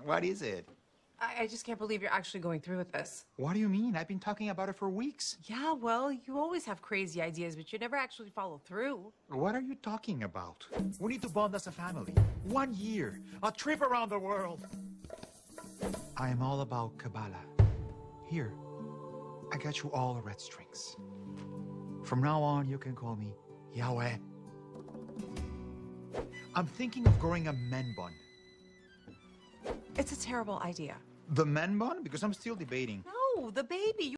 What is it? I just can't believe you're actually going through with this. What do you mean? I've been talking about it for weeks. Yeah, well, you always have crazy ideas, but you never actually follow through. What are you talking about? We need to bond as a family. 1 year. A trip around the world. I am all about Kabbalah. Here, I got you all the red strings. From now on, you can call me Yahweh. I'm thinking of growing a men bun. It's a terrible idea. The men bun? Because I'm still debating. No, the baby.